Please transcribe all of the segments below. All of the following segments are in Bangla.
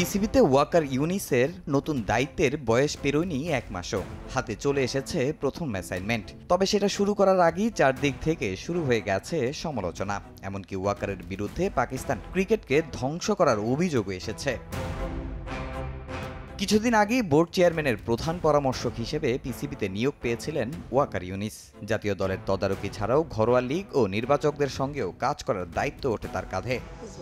পিসিবিতে ওয়াকার ইউনিসের নতুন দায়িত্বের বয়স পেরোয়নি এক মাসও, হাতে চলে এসেছে প্রথম অ্যাসাইনমেন্ট। তবে সেটা শুরু করার আগেই চারদিক থেকে শুরু হয়ে গেছে সমালোচনা। এমনকি ওয়াকারের বিরুদ্ধে পাকিস্তান ক্রিকেটকে ধ্বংস করার অভিযোগও এসেছে। কিছুদিন আগেই বোর্ড চেয়ারম্যানের প্রধান পরামর্শক হিসেবে পিসিবিতে নিয়োগ পেয়েছিলেন ওয়াকার ইউনিস। জাতীয় দলের তদারকি ছাড়াও ঘরোয়া লীগ ও নির্বাচকদের সঙ্গেও কাজ করার দায়িত্ব ওঠে তার কাঁধে।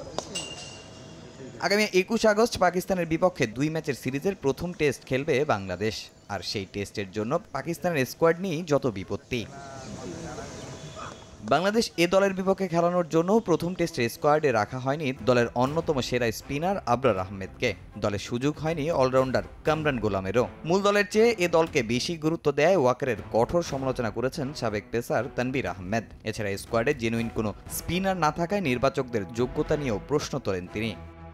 আগামী ২১ আগস্ট পাকিস্তানের বিপক্ষে ২ ম্যাচের সিরিজের প্রথম টেস্ট খেলবে বাংলাদেশ। আর সেই টেস্টের জন্য পাকিস্তানের স্কোয়াড নিয়েই যত বিপত্তি। বাংলাদেশ এ দলের বিপক্ষে খেলানোর জন্য প্রথম টেস্টের স্কোয়াডে রাখা হয়নি দলের অন্যতম সেরা স্পিনার আবরার আহমেদকে। দলে সুযোগ হয়নি অলরাউন্ডার কামরান গোলামেরও। মূল দলের চেয়ে এ দলকে বেশি গুরুত্ব দেয় ওয়াকারের কঠোর সমালোচনা করেছেন সাবেক পেসার তানভীর আহমেদ। এছাড়া স্কোয়াডে জেনুইন কোনো স্পিনার না থাকায় নির্বাচকদের যোগ্যতা নিয়েও প্রশ্ন তোলেন তিনি।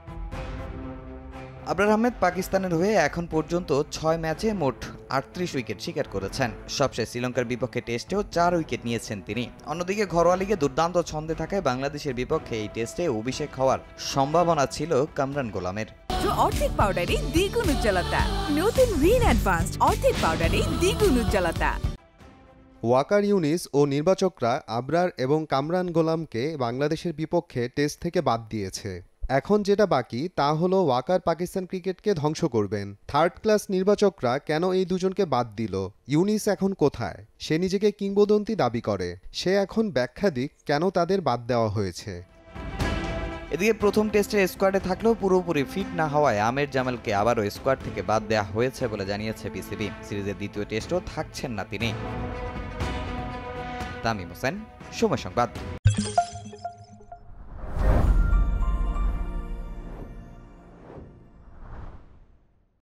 আবরার আহমেদ পাকিস্তানের হয়ে এখন পর্যন্ত ৬ ম্যাচে মোট ৩৮ উইকেট শিকার করেছেন। সবশেষ শ্রীলঙ্কার বিপক্ষে টেস্টেও ৪ উইকেট নিয়েছেন তিনি। অন্যদিকে ঘরোয়া লিগে দুর্দান্ত ছন্দে থাকায় বাংলাদেশের বিপক্ষে এই টেস্টে অভিষেক হওয়ার সম্ভাবনা ছিল কামরান গোলামের। অর্ধেক পাউডারে দ্বিগুণ উজ্জ্বলতা, নতুন রিন অ্যাডভান্সড অর্ধেক পাউডারে দ্বিগুণ উজ্জ্বলতা। ওয়াকার ইউনিস ও নির্বাচকরা আবরার এবং কামরান গোলামকে বাংলাদেশের বিপক্ষে টেস্ট থেকে বাদ দিয়েছে। এখন যেটা বাকি তা হলো ওয়াকার পাকিস্তান ক্রিকেটকে ধ্বংস করবেন। থার্ড ক্লাস নির্বাচকরা কেন এই দুজনকে বাদ দিল? ইউনিস এখন কোথায়? সে নিজেকে কিংবদন্তি দাবি করে। সে এখন ব্যাখ্যা দিক কেন তাদের বাদ দেওয়া হয়েছে। এদিকে প্রথম টেস্টের স্কোয়াডে থাকলেও পুরোপুরি ফিট না হওয়ায় আমির জামালকে আবারও স্কোয়াড থেকে বাদ দেওয়া হয়েছে বলে জানিয়েছে পিসিবি। সিরিজের দ্বিতীয় টেস্টও থাকছেন না তিনি। তামিম হোসেন, সময় সংবাদ।